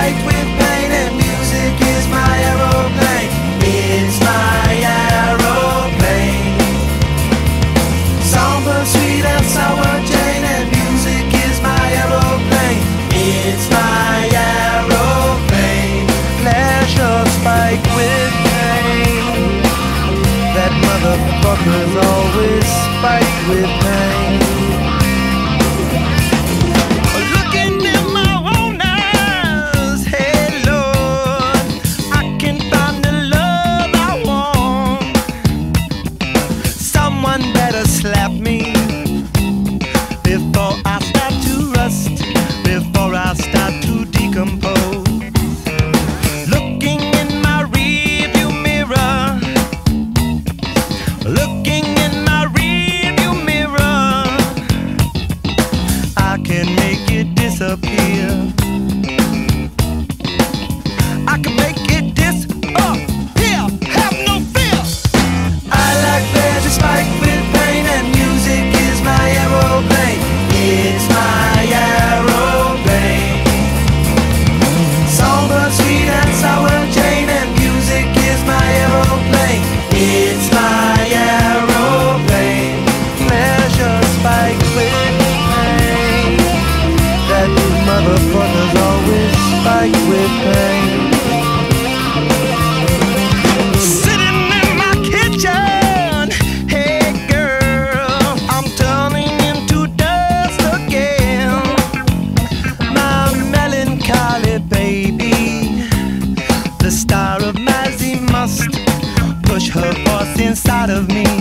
spiked with pain, and music is my aeroplane. It's my aeroplane. Songbird sweet and sour Jane, and music is my aeroplane. It's my aeroplane. Pleasure spiked with pain. That motherfucker's always spiked with pain. Looking in my own eyes, hey Lord, I can find the love I want. Someone better slap me before I start to rust, before I start to decompose. Looking in my rearview mirror, looking in my rearview mirror, I can make it disappear. I can make it disappear. Have no fear. I like pleasure spiked with pain, and music is my aeroplane. It's my aeroplane. Songbird sweet and sour Jane, and music is my aeroplane. It's my aeroplane. Pleasure spiked with pain. That motherfucker's always spiked with pain. Sitting in my kitchen, hey girl, I'm turning into dust again. My melancholy baby, the star of Mazzy must push her force inside of me.